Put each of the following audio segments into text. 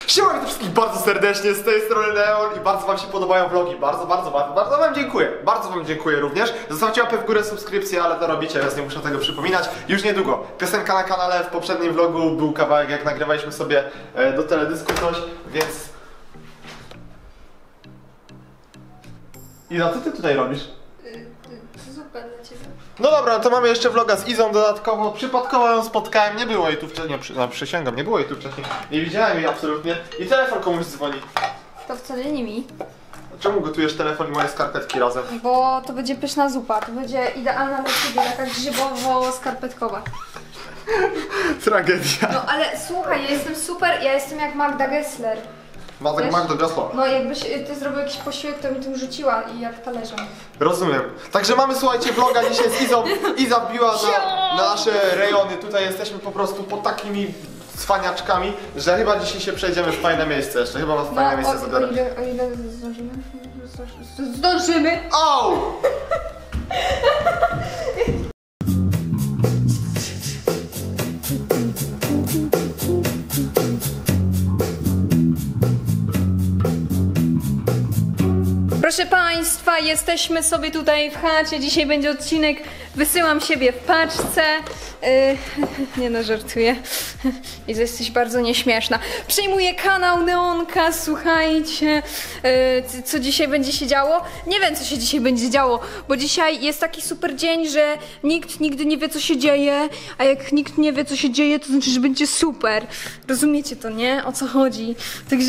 Siema, witam wszystkich bardzo serdecznie, z tej strony Leon i bardzo wam się podobają vlogi, bardzo wam dziękuję. Bardzo wam dziękuję również. Zostawcie łapę w górę, subskrypcję, ale to robicie, więc nie muszę tego przypominać. Już niedługo. Piosenka na kanale, w poprzednim vlogu był kawałek, jak nagrywaliśmy sobie do teledysku coś, więc... Ida, co ty tutaj robisz? Zupę dla ciebie. No dobra, to mamy jeszcze vloga z Izą dodatkowo. Przypadkowo ją spotkałem, nie było jej tu wcześniej, przysięgam, nie było jej tu wcześniej. Nie widziałem jej absolutnie. I telefon komuś dzwoni. To wcale nie mi. Czemu gotujesz telefon i moje skarpetki razem? Bo to będzie pyszna zupa, to będzie idealna dla ciebie, taka grzybowo-skarpetkowa. Tragedia. No ale słuchaj, ja jestem super, ja jestem jak Magda Gessler. Wiesz? Magda Gessler. No jakbyś ty zrobił jakiś posiłek, to bym tym rzuciła i jak talerzem. Rozumiem. Także mamy, słuchajcie, vloga dzisiaj z Izą. Iza wbiła na nasze rejony. Tutaj jesteśmy po prostu pod takimi cwaniaczkami, że chyba dzisiaj się przejdziemy w fajne miejsce jeszcze. Chyba was w fajne miejsce zabiorę. O ile zdążymy? Zdążymy! O! Proszę Państwa, jesteśmy sobie tutaj w chacie, dzisiaj będzie odcinek Wysyłam siebie w paczce. Nie no, żartuję. Iza, jesteś bardzo nieśmieszna. Przejmuję kanał Neonka, słuchajcie. Co dzisiaj będzie się działo? Nie wiem, co się dzisiaj będzie działo, bo dzisiaj jest taki super dzień, że nikt nigdy nie wie, co się dzieje, a jak nikt nie wie, co się dzieje, to znaczy, że będzie super. Rozumiecie to, nie? O co chodzi? Także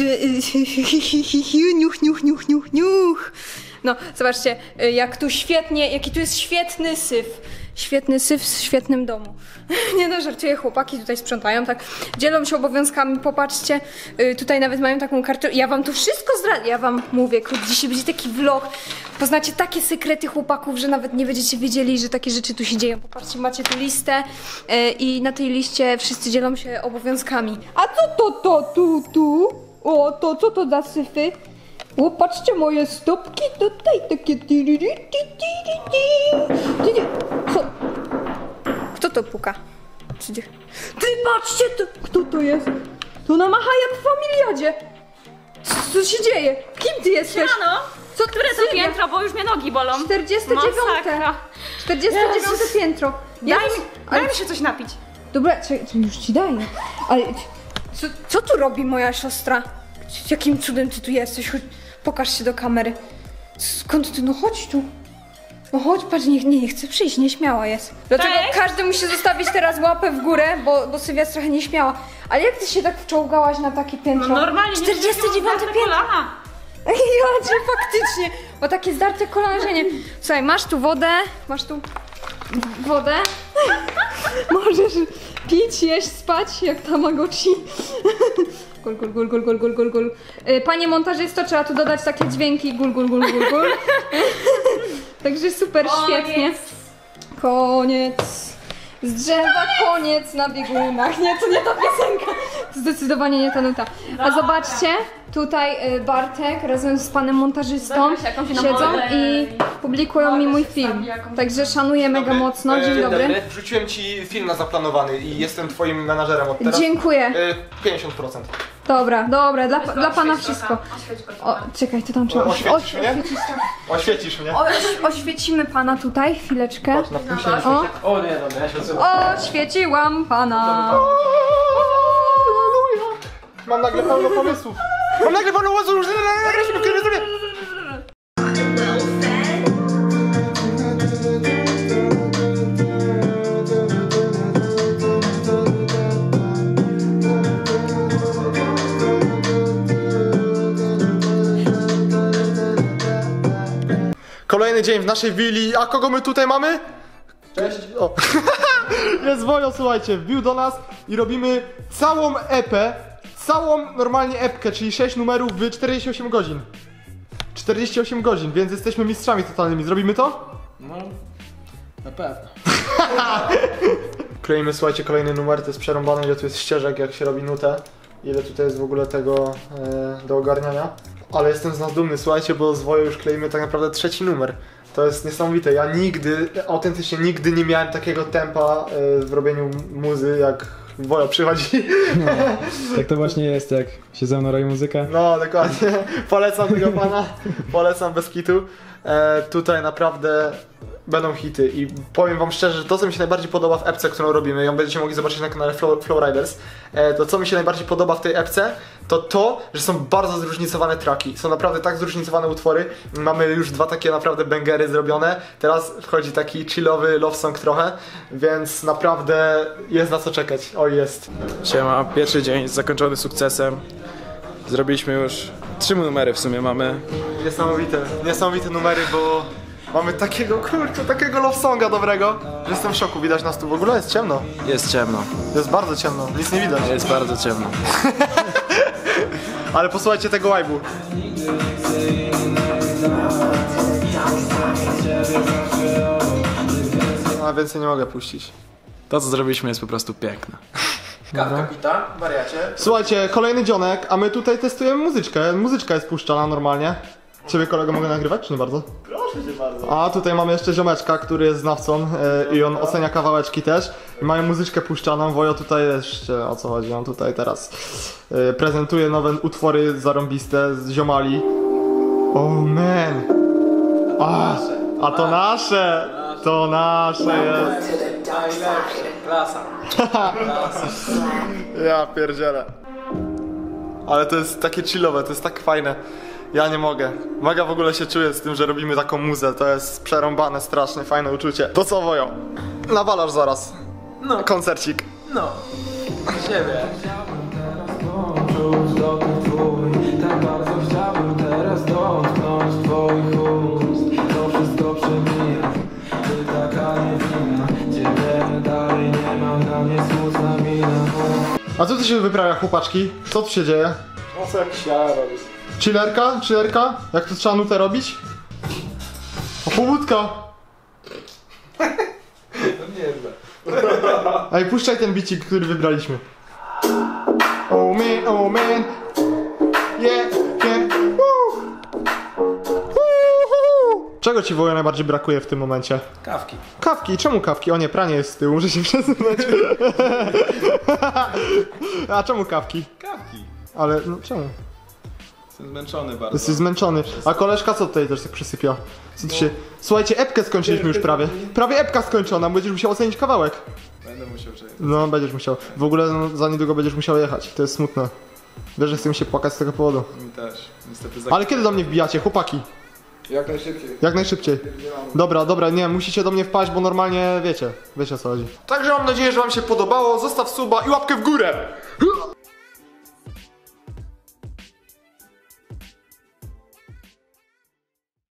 niuch. No, zobaczcie, jak tu świetnie, jaki tu jest świetny syf. Świetny syf w świetnym domu. Nie no, żartuję, chłopaki tutaj sprzątają, tak dzielą się obowiązkami, popatrzcie. Tutaj nawet mają taką kartę. Ja wam tu wszystko zdradzę, ja wam mówię, dzisiaj będzie taki vlog. Poznacie takie sekrety chłopaków, że nawet nie będziecie wiedzieli, że takie rzeczy tu się dzieją. Popatrzcie, macie tu listę i na tej liście wszyscy dzielą się obowiązkami. A co tu? O, to co to za syfy? O, patrzcie, moje stopki tutaj takie... Co? Kto to puka? Ty patrzcie, kto to jest? To namacha jak w Familiadzie. Co się dzieje? Kim ty jesteś? Siemano! Co, Które to piętro, bo już mnie nogi bolą. 49. Masakra. 49 piętro. Daj mi się coś napić. Dobra, już ci daję. Ale co tu robi moja siostra? Jakim cudem ty tu jesteś? Chodź, pokaż się do kamery. Skąd ty? No chodź tu. No chodź, patrz, nie chcę przyjść, nieśmiała jest. Dlaczego każdy musi zostawić teraz łapę w górę, bo Sylwia jest trochę nieśmiała. Ale jak ty się tak wczołgałaś na takie piętro? No normalnie, 49 piętro. Ja, faktycznie, bo takie zdarte kolana, że nie. Słuchaj, masz tu wodę, Możesz pić, jeść, spać, jak Tamagotchi. Gul. Panie montażysto, trzeba tu dodać takie dźwięki gul. Także super, świetnie. Koniec. Z drzewa koniec na biegunach. Nie, to nie ta piosenka. Zdecydowanie nie ta nuta. A zobaczcie, tutaj Bartek razem z panem montażystą siedzą i publikują mi mój film. Także szanuję mega mocno. Dzień dobry. Wrzuciłem ci film na zaplanowany i jestem twoim menadżerem od teraz. Dziękuję. 50%. Dobra, dla pana wszystko. O, czekaj, to tam trzeba oświecisz mnie? Oświecisz mnie? Oświecimy pana tutaj, chwileczkę. Patrz, na tym się nie O, O nie, dobra, ja się odsuwam. oświeciłam pana. Halleluja! Mam nagle pełno pomysłów. Kolejny dzień w naszej willi, a kogo my tutaj mamy? Cześć. O. Jest Wojo, słuchajcie, wbił do nas i robimy całą epę, całą normalnie epkę, czyli 6 numerów w 48 godzin. 48 godzin, więc jesteśmy mistrzami totalnymi. Zrobimy to? No, na pewno. Kleimy, słuchajcie, kolejny numer, to jest przerąbane, ile tu jest ścieżek, jak się robi nutę. Ile tutaj jest w ogóle tego do ogarniania. Ale jestem z nas dumny, słuchajcie, bo z Wojo już kleimy tak naprawdę 3. numer. To jest niesamowite, ja autentycznie nigdy nie miałem takiego tempa w robieniu muzy, jak Wojo przychodzi. Tak to właśnie jest, jak się ze mną robi muzykę. No, dokładnie. Polecam tego pana. Polecam bez kitu. Tutaj naprawdę będą hity i powiem wam szczerze, że to co mi się najbardziej podoba w epce, którą robimy, ją będziecie mogli zobaczyć na kanale Flowriders, to co mi się najbardziej podoba w tej epce, to to, że są bardzo zróżnicowane traki. Są naprawdę tak zróżnicowane utwory. Mamy już 2 takie naprawdę bangery zrobione. Teraz wchodzi taki chillowy love song trochę, więc naprawdę jest na co czekać. O, jest. Siema, pierwszy dzień zakończony sukcesem. Zrobiliśmy już 3 numery w sumie mamy. Niesamowite numery, bo mamy takiego, kurczę, takiego love songa dobrego, że jestem w szoku. Widać nas tu w ogóle? Jest ciemno. Jest ciemno, Jest bardzo ciemno, nic nie widać. jest bardzo ciemno. Ale posłuchajcie tego vibe'u. A więcej nie mogę puścić. To co zrobiliśmy jest po prostu piękne. Kawka pita, wariacie. Słuchajcie, kolejny dzionek, a my tutaj testujemy muzyczkę. Muzyczka jest puszczana normalnie. Ciebie kolego mogę nagrywać, czy nie bardzo? Proszę cię bardzo. A tutaj mamy jeszcze ziomeczka, który jest znawcą i on ocenia kawałeczki też. I mają muzyczkę puszczaną, Wojo tutaj jeszcze, o co chodzi, on tutaj teraz prezentuje nowe utwory zarąbiste z ziomali. Oh man! A to nasze! To nasze jest! Najlepsze, klasa. Ja pierdzielę. Ale to jest takie chillowe, to jest tak fajne. Ja nie mogę. Mega w ogóle się czuję z tym, że robimy taką muzę. To jest przerąbane, strasznie fajne uczucie. To co, Wojo? Nawalasz zaraz. No. Koncercik. No. Siebie. Tak bardzo chciałbym teraz dotknąć twoich ust. To wszystko przemija, ty taka niewinna. Ciebie dalej nie mam, na mnie smutna mina. A co tu się wyprawia, chłopaczki? Co tu się dzieje? No co jakiś ja robisz? Chillerka? Chillerka? Jak to trzeba nutę robić? O, pobudka! Ej, puszczaj ten bicik, który wybraliśmy. Oh man, yeah, yeah, woo! Woo-hoo! Czego ci, Wojo, najbardziej brakuje w tym momencie? Kawki. Kawki, czemu kawki? O nie, pranie jest z tyłu, muszę się przesunąć. A czemu kawki? Kawki. Ale, no czemu? Jestem zmęczony bardzo. Jesteś zmęczony. A koleżka co tutaj też tak przysypia? Co tu się... Słuchajcie, epkę skończyliśmy już prawie. Prawie epka skończona, będziesz musiał ocenić kawałek. Będę musiał czekać. No, będziesz musiał. W ogóle no, za niedługo będziesz musiał jechać. To jest smutne. Wiesz, że chcę mi się płakać z tego powodu. Mi też. Niestety Ale kiedy do mnie wbijacie, chłopaki? Jak najszybciej. Jak najszybciej. Dobra, nie, musicie do mnie wpaść, bo normalnie wiecie o co chodzi. Także mam nadzieję, że wam się podobało. Zostaw suba i łapkę w górę!